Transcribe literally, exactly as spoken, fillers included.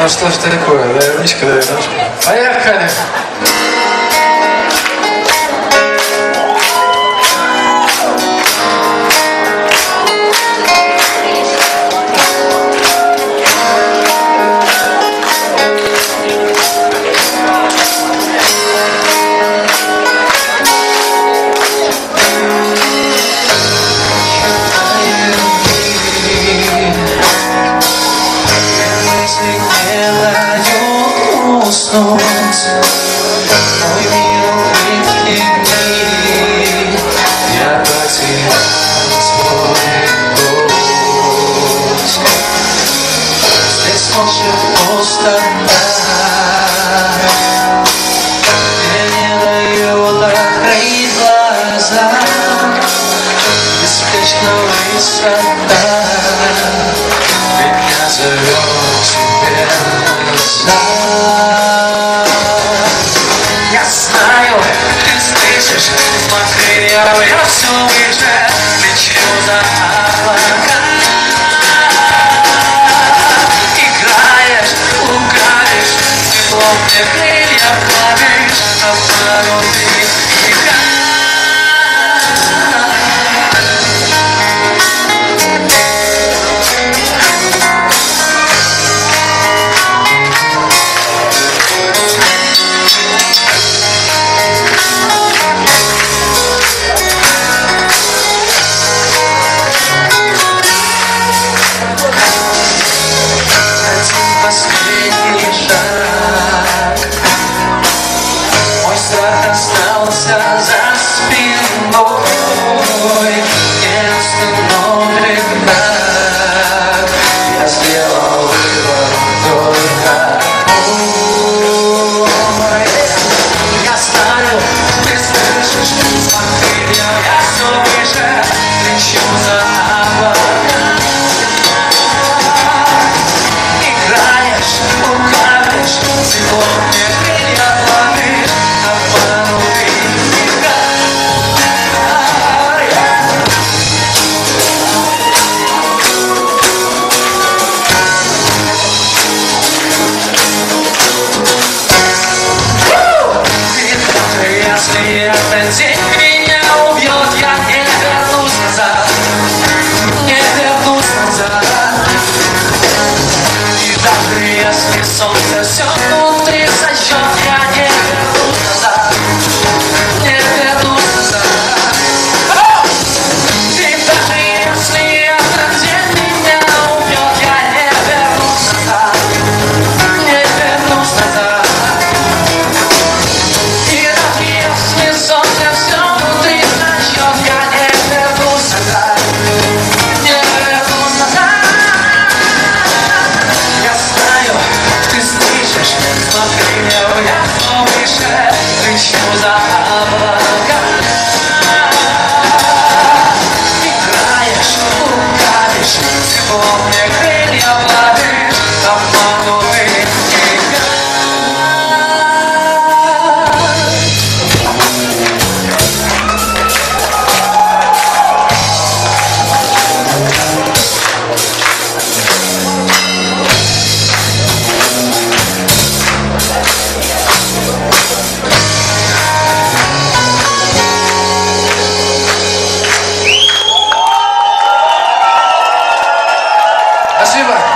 Ну что ж такое, да, ручка, да, ножка. Поехали! Мой мир улыбки дни, я потерял свой путь. Здесь молчит пустота, мне не дают открыть глаза. Беспечно высота, меня зовет тебе назад. Я знаю, ты слышишь, смотри, я, я все выше, лечу за облака. Играешь, лукавишь, теплом мне крылья плавишь, а пару ты играешь. Последний шаг, мой страх остался за спиной, не остановит так, я сделал выбор только мой. Я знаю, ты слышишь, смотри, я все выше, лечу за облака. Тепло мне крылья плавишь, а пару ты если этот день меня убьет, я не вернусь назад, не вернусь назад. И даже если солнце все внутри сожжет, я не вернусь назад, не вернусь назад. И даже если этот день меня убьет, я не вернусь назад, не вернусь назад. И даже если солнце все внутри сожжет, я не вернусь назад, не вернусь назад. Я знаю, ты слышишь, смотри, я все выше, лечу за облака. Играешь, лукавишь, тепло мне крылья плавишь, обманутый играй. Спасибо.